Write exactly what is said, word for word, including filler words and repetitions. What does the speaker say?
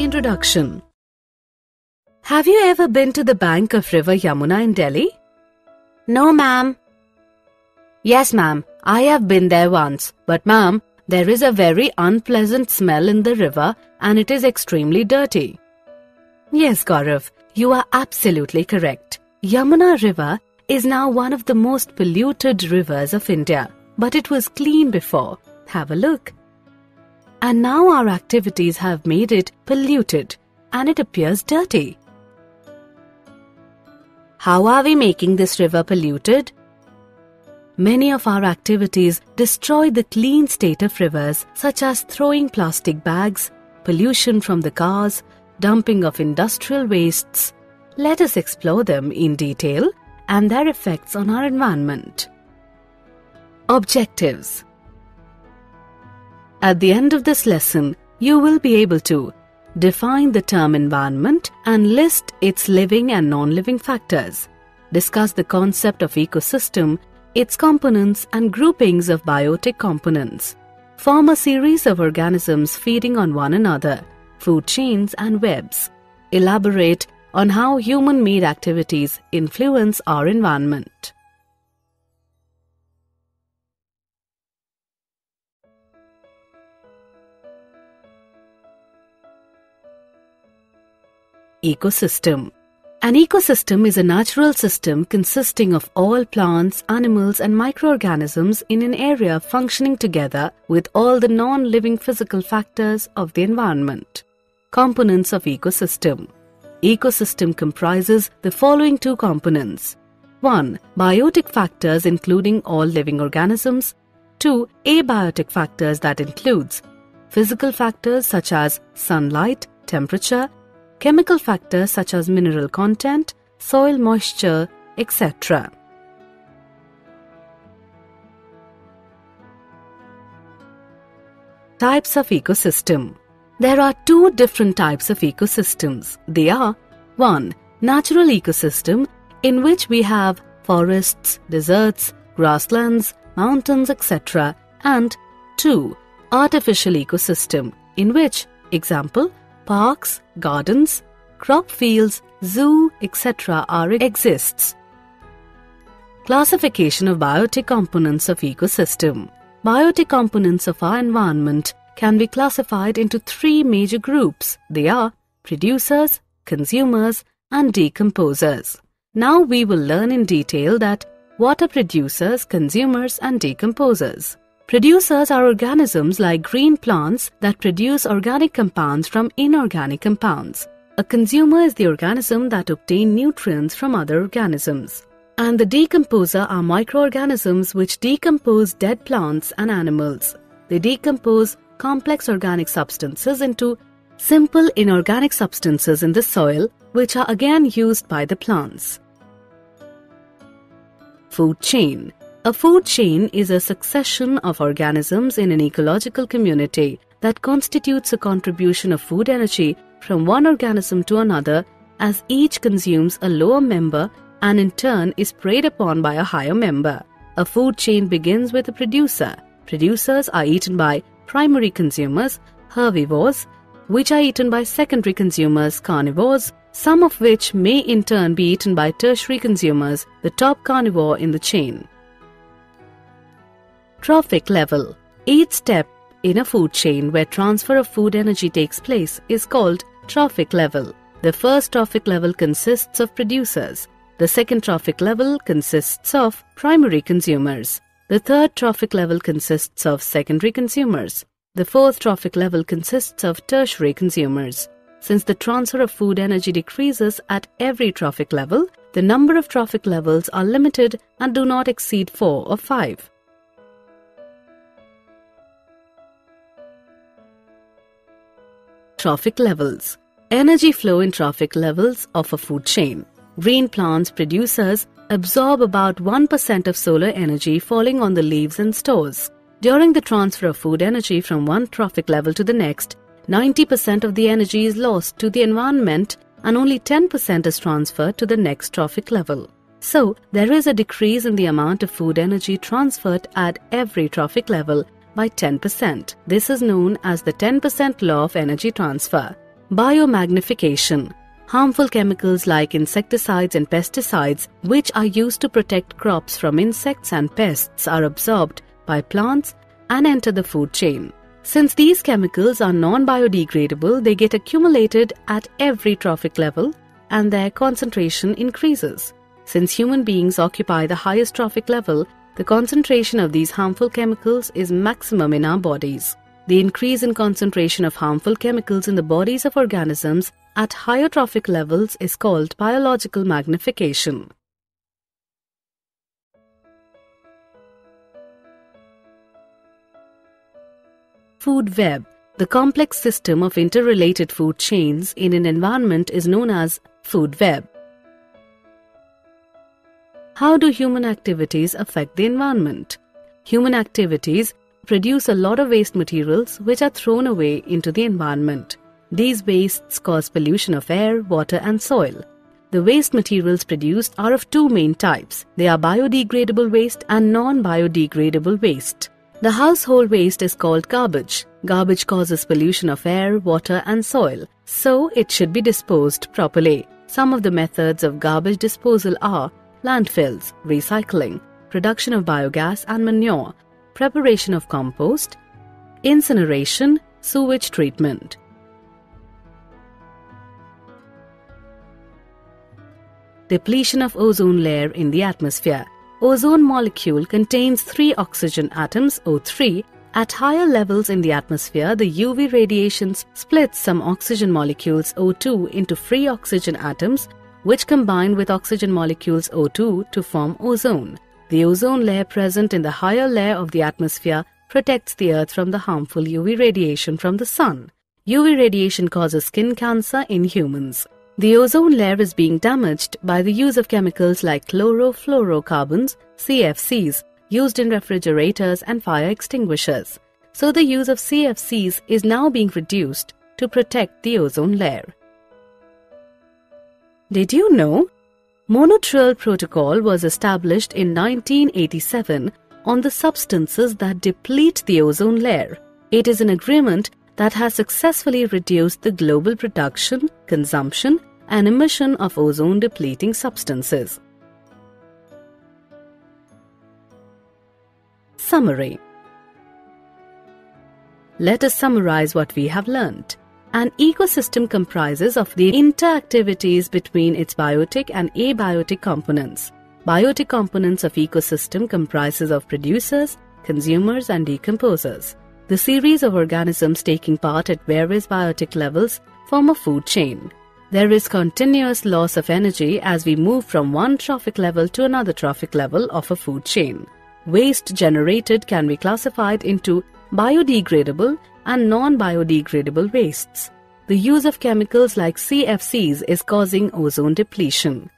Introduction. Have you ever been to the bank of River Yamuna in Delhi? No, ma'am. Yes, ma'am. I have been there once. But, ma'am, there is a very unpleasant smell in the river and it is extremely dirty. Yes, Gaurav, you are absolutely correct. Yamuna River is now one of the most polluted rivers of India. But it was clean before. Have a look. And now our activities have made it polluted and it appears dirty. How are we making this river polluted? Many of our activities destroy the clean state of rivers, such as throwing plastic bags, pollution from the cars, dumping of industrial wastes. Let us explore them in detail and their effects on our environment. Objectives. At the end of this lesson, you will be able to define the term environment and list its living and non-living factors. Discuss the concept of ecosystem, its components and groupings of biotic components. Form a series of organisms feeding on one another, food chains and webs. Elaborate on how human-made activities influence our environment. Ecosystem. An ecosystem is a natural system consisting of all plants, animals and microorganisms in an area functioning together with all the non-living physical factors of the environment. Components of ecosystem. Ecosystem comprises the following two components. one. Biotic factors including all living organisms. two. Abiotic factors that includes physical factors such as sunlight, temperature, chemical factors such as mineral content, soil moisture, et cetera. Types of ecosystem. There are two different types of ecosystems. They are one. Natural ecosystem, in which we have forests, deserts, grasslands, mountains, et cetera. And two. Artificial ecosystem, in which, example, parks, gardens, crop fields, zoo, et cetera are exists. Classification of biotic components of ecosystem. Biotic components of our environment can be classified into three major groups. They are producers, consumers, and decomposers. Now we will learn in detail that what are producers, consumers, and decomposers. Producers are organisms like green plants that produce organic compounds from inorganic compounds. A consumer is the organism that obtains nutrients from other organisms. And the decomposer are microorganisms which decompose dead plants and animals. They decompose complex organic substances into simple inorganic substances in the soil, which are again used by the plants. Food chain. A food chain is a succession of organisms in an ecological community that constitutes a contribution of food energy from one organism to another, as each consumes a lower member and in turn is preyed upon by a higher member. A food chain begins with a producer. Producers are eaten by primary consumers, herbivores, which are eaten by secondary consumers, carnivores, some of which may in turn be eaten by tertiary consumers, the top carnivore in the chain. Trophic level. Each step in a food chain where transfer of food energy takes place is called trophic level. The first trophic level consists of producers. The second trophic level consists of primary consumers. The third trophic level consists of secondary consumers. The fourth trophic level consists of tertiary consumers. Since the transfer of food energy decreases at every trophic level, the number of trophic levels are limited and do not exceed four or five. Trophic levels. Energy flow in trophic levels of a food chain. Green plants producers absorb about one percent of solar energy falling on the leaves and stores. During the transfer of food energy from one trophic level to the next, ninety percent of the energy is lost to the environment and only ten percent is transferred to the next trophic level. So, there is a decrease in the amount of food energy transferred at every trophic level by ten percent. This is known as the ten percent law of energy transfer. Biomagnification. Harmful chemicals like insecticides and pesticides, which are used to protect crops from insects and pests, are absorbed by plants and enter the food chain. Since these chemicals are non-biodegradable, they get accumulated at every trophic level and their concentration increases. Since human beings occupy the highest trophic level, the concentration of these harmful chemicals is maximum in our bodies. The increase in concentration of harmful chemicals in the bodies of organisms at higher trophic levels is called biological magnification. Food web. The complex system of interrelated food chains in an environment is known as food web. How do human activities affect the environment? Human activities produce a lot of waste materials which are thrown away into the environment. These wastes cause pollution of air, water and soil. The waste materials produced are of two main types. They are biodegradable waste and non-biodegradable waste. The household waste is called garbage. Garbage causes pollution of air, water and soil, so it should be disposed properly. Some of the methods of garbage disposal are landfills, recycling, production of biogas and manure, preparation of compost, incineration, sewage treatment. Depletion of ozone layer in the atmosphere. Ozone molecule contains three oxygen atoms, O three. At higher levels in the atmosphere, the U V radiation splits some oxygen molecules O two into free oxygen atoms, which combine with oxygen molecules O two to form ozone. The ozone layer present in the higher layer of the atmosphere protects the earth from the harmful U V radiation from the sun. U V radiation causes skin cancer in humans. The ozone layer is being damaged by the use of chemicals like chlorofluorocarbons, C F Cs, used in refrigerators and fire extinguishers. So the use of C F Cs is now being reduced to protect the ozone layer. Did you know? Montreal Protocol was established in nineteen eighty-seven on the substances that deplete the ozone layer. It is an agreement that has successfully reduced the global production, consumption, and emission of ozone-depleting substances. Summary. Let us summarize what we have learnt. An ecosystem comprises of the interactivities between its biotic and abiotic components. Biotic components of ecosystem comprises of producers, consumers, and decomposers. The series of organisms taking part at various biotic levels form a food chain. There is continuous loss of energy as we move from one trophic level to another trophic level of a food chain. Waste generated can be classified into biodegradable and non-biodegradable wastes. The use of chemicals like C F Cs is causing ozone depletion.